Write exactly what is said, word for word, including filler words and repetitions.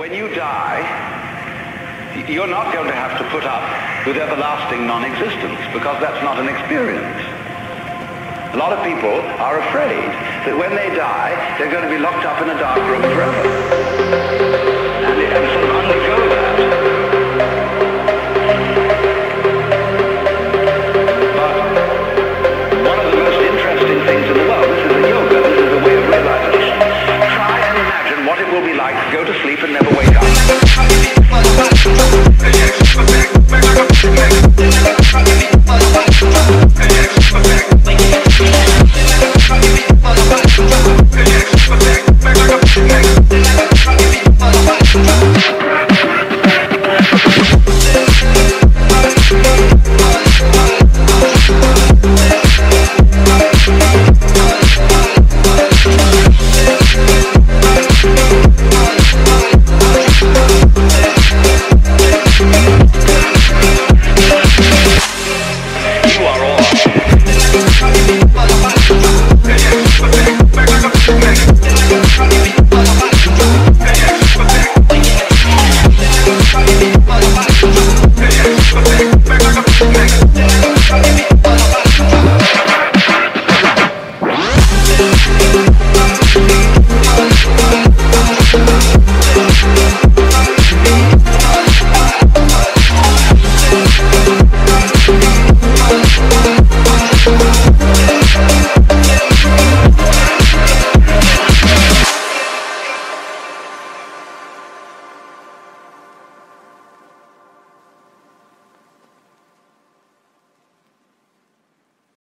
when you die, you're not going to have to put up with everlasting non-existence, because that's not an experience. A lot of people are afraid that when they die, they're going to be locked up in a dark room forever. And, and sort of undergo that. But one of the most interesting things in the world, this is a yoga, this is a way of realization. Try and imagine what it will be like to go to sleep and never wake up.